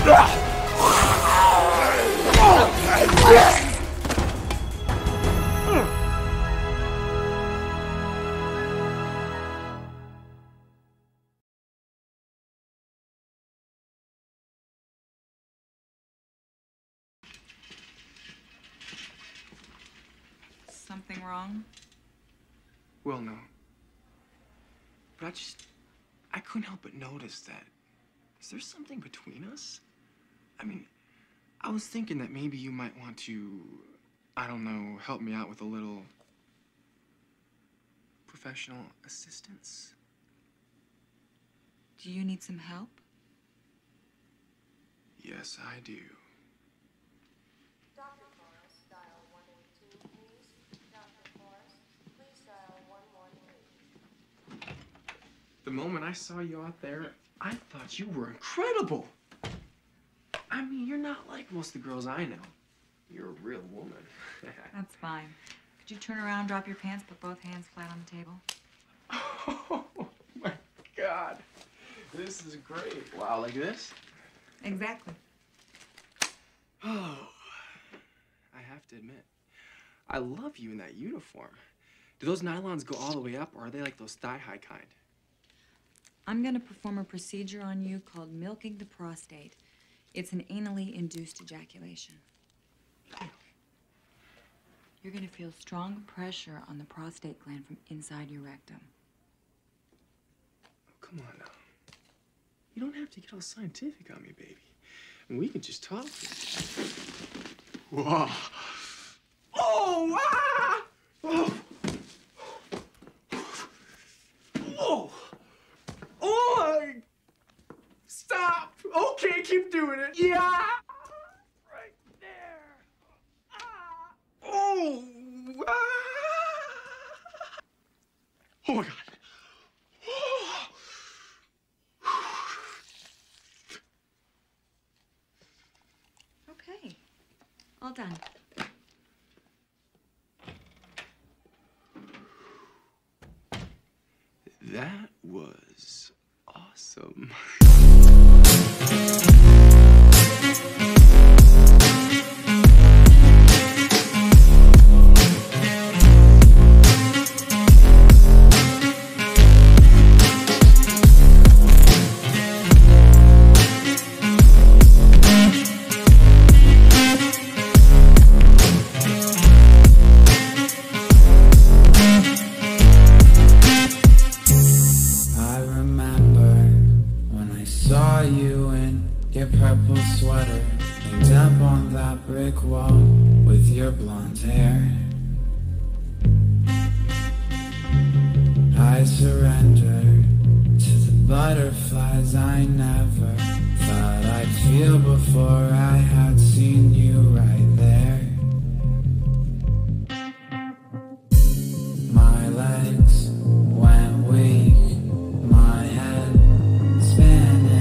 Something wrong? Well, no. But I couldn't help but notice that. Is there something between us? I mean, I was thinking that maybe you might want to, I don't know, help me out with a little professional assistance. Do you need some help? Yes, I do. The moment I saw you out there, I thought you were incredible. I mean, you're not like most of the girls I know. You're a real woman. That's fine. Could you turn around, drop your pants, put both hands flat on the table? Oh, my God. This is great. Wow, like this? Exactly. Oh, I have to admit, I love you in that uniform. Do those nylons go all the way up, or are they like those thigh-high kind? I'm going to perform a procedure on you called milking the prostate. It's an anally induced ejaculation. You're going to feel strong pressure on the prostate gland from inside your rectum. Oh, come on now. You don't have to get all scientific on me, baby. We can just talk. Whoa. Oh, ah! Oh. Oh. Oh, stop. Okay, keep doing it. Yeah. Right there. Ah. Oh. Ah. Oh, my God. Okay. All done. That was awesome. Your purple sweater leaned up on that brick wall with your blonde hair. I surrendered to the butterflies I never thought I'd feel before I had seen you right there. My legs went weak, my head spinning.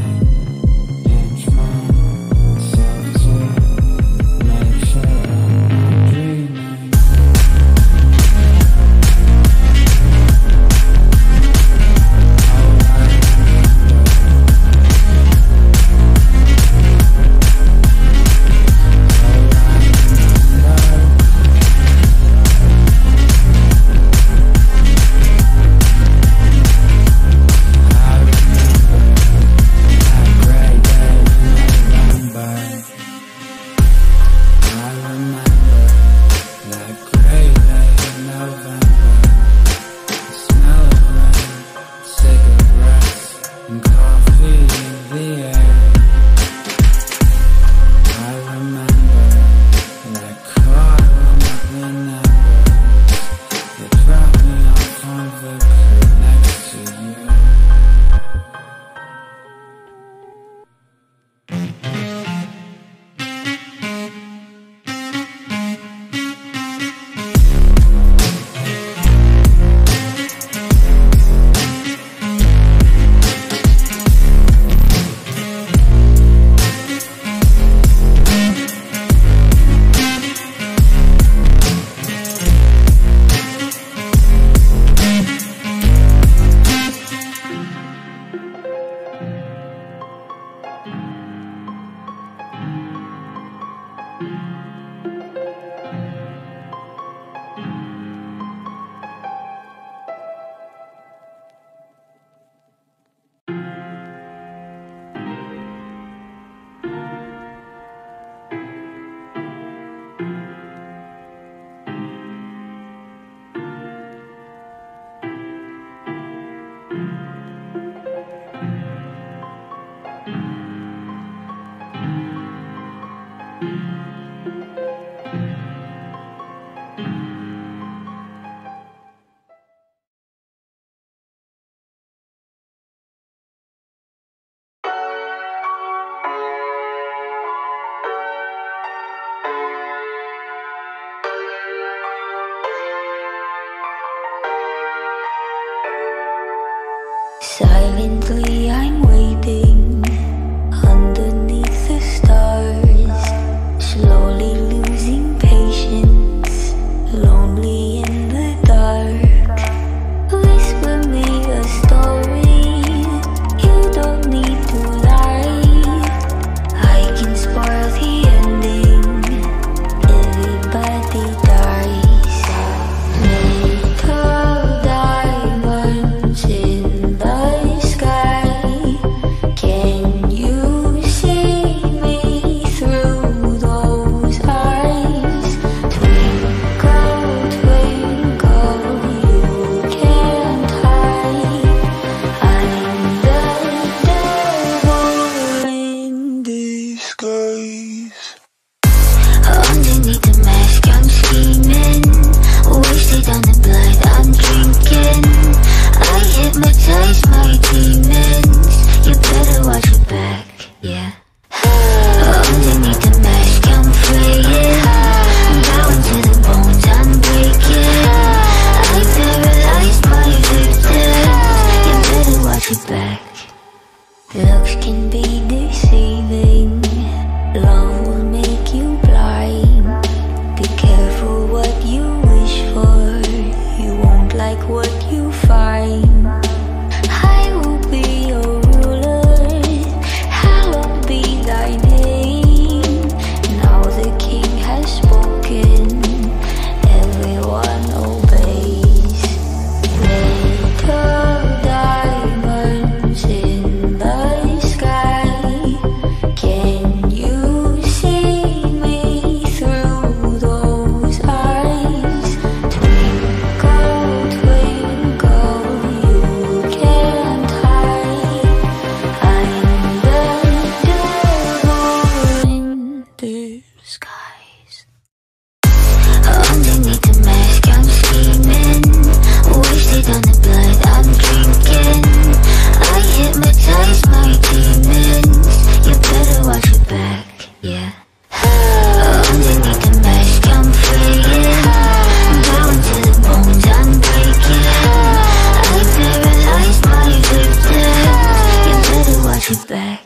like what you find. I will be your ruler, hallowed be thy name. Now the king has spoken, everyone obeys. Little diamonds in the sky, can you see me through those eyes? Twinkle, twinkle, you can't hide. I'm the devil in disguise. Underneath the mask I'm scheming, wasted on the blood I'm drinking. I hypnotize my demons, you better watch your back, yeah. Underneath the mask I'm freeing, down to the bones I'm breaking. I paralyze my victims, you better watch your back.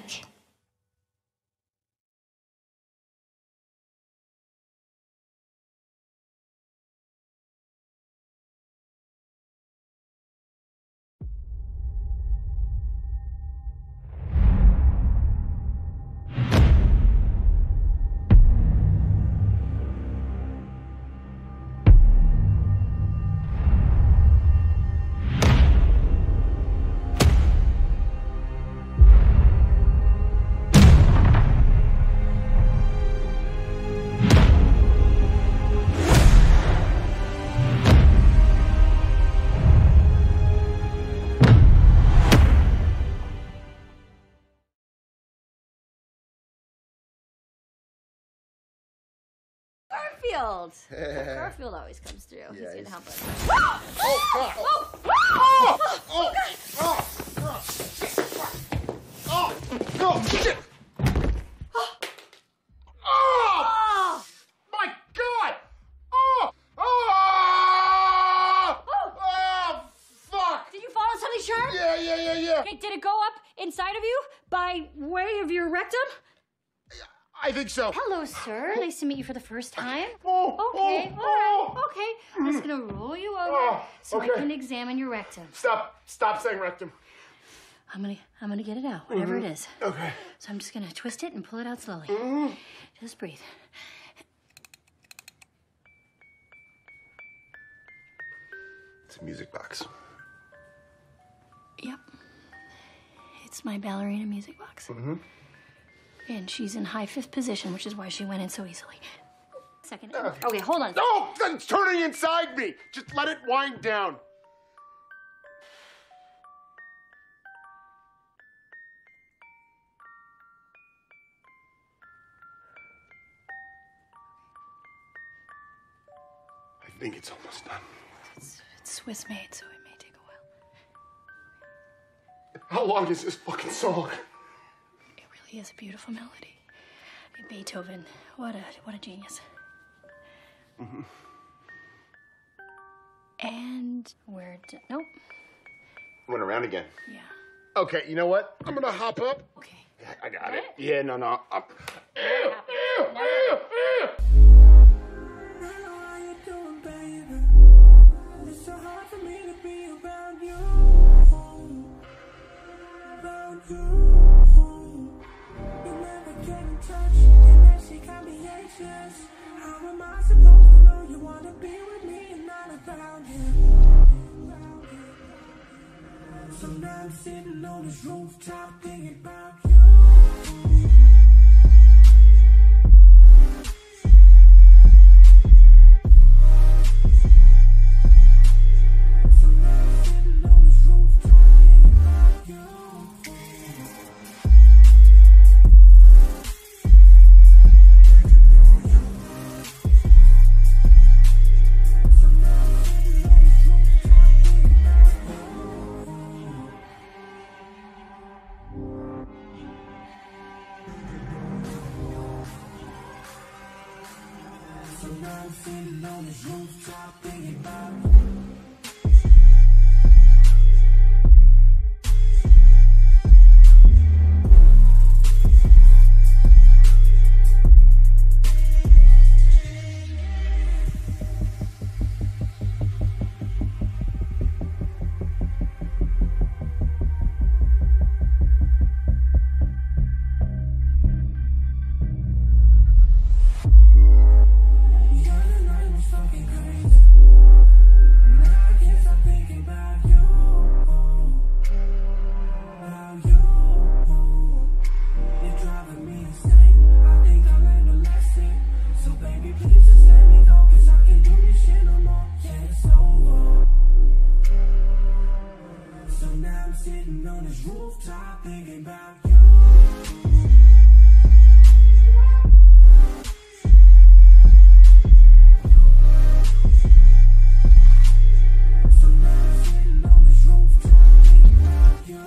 Garfield! Garfield always comes through. He's gonna help us. Oh, shit! Oh! My God! Oh! Oh! Oh! Fuck! Did you fall on something sharp? Yeah. Okay, did it go up inside of you by way of your rectum? I think so. Hello, sir. Nice to meet you for the first time. Oh, Okay, oh, all right, oh. okay. I'm just gonna roll you over Oh, so I okay. can examine your rectum. Stop saying rectum. I'm gonna get it out, whatever it is. Okay. So I'm just gonna twist it and pull it out slowly. Just breathe. It's a music box. Yep. It's my ballerina music box. And she's in high fifth position, which is why she went in so easily. Second. Okay, hold on. No! It's turning inside me! Just let it wind down. I think it's almost done. It's Swiss made, so it may take a while. How long is this fucking song? It really is a beautiful melody. Beethoven, what a genius. And we're nope. Run around again. Yeah. Okay, you know what? I'm gonna hop up. Okay. I got it. Yeah, no. Up. How am I supposed to know you wanna be with me and not around here? So now I'm sitting on this rooftop thinking about you. sitting on this rooftop thinking about you. So now I'm sitting on this rooftop thinking about you.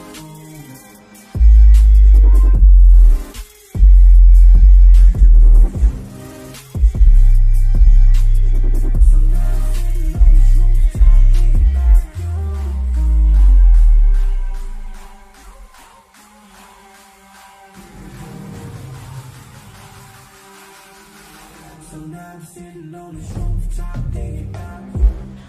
So now I'm sitting on this rooftop thinking about you.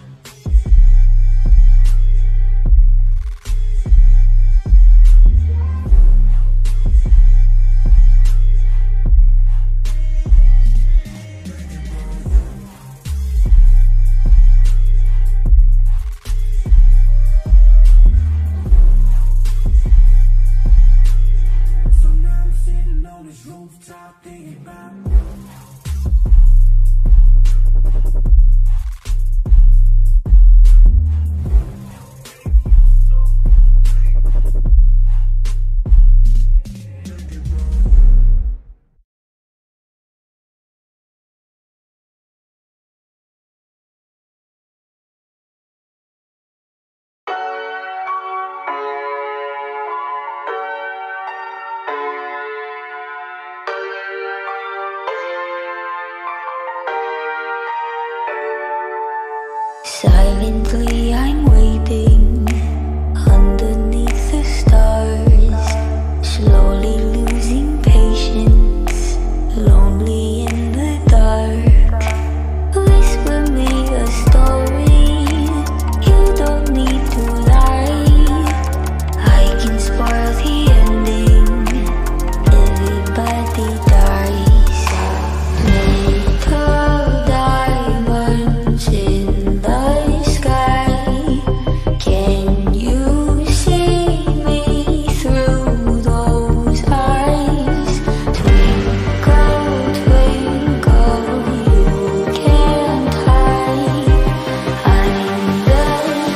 So now I'm sitting on this rooftop thinking about you. Silently I'm waiting underneath the stars, slowly losing patience, lonely in the dark. Whisper me a story, you don't need to lie. I can spoil the ending, everybody dies. Little diamonds in the sky, can you see me through those eyes? Twinkle, twinkle, you can't hide. I'm the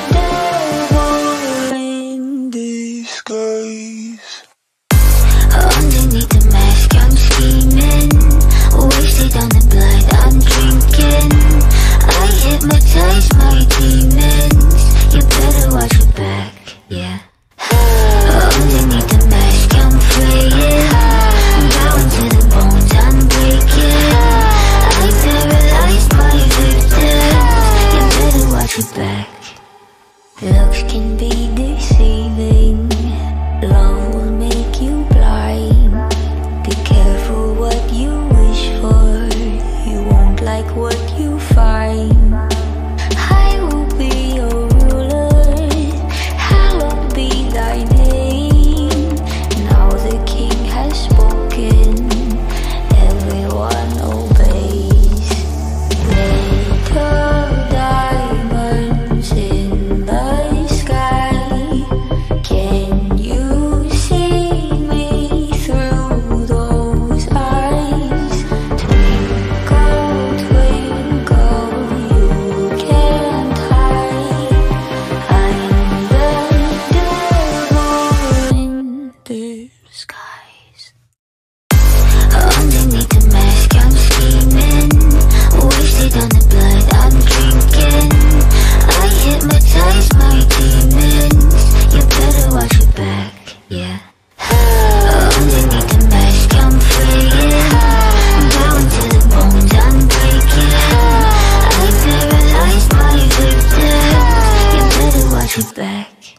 devil in disguise. Underneath the mask I'm scheming, wasted on the blood I'm drinking. I hypnotize my demons, you better watch your back, yeah. Underneath the mask I'm fraying, down to the bones I'm breaking. I paralyzed my victims, you better watch your back. Looks can be deceiving, love will make you blind. Be careful what you wish for, you won't like what you find. I will be your ruler, hallowed be thy name. Now the king has spoken, everyone obeys. Little diamonds in the sky, can you see me through those eyes? Twinkle, twinkle, you can't hide. I'm the devil in disguise. Underneath the mask I'm scheming, wasted on the blood I'm drinking. I hypnotize my demons, you better watch your back, yeah. Underneath the mask I'm fraying, down to the bones I'm breaking. I paralyzed my victims, you better watch your back.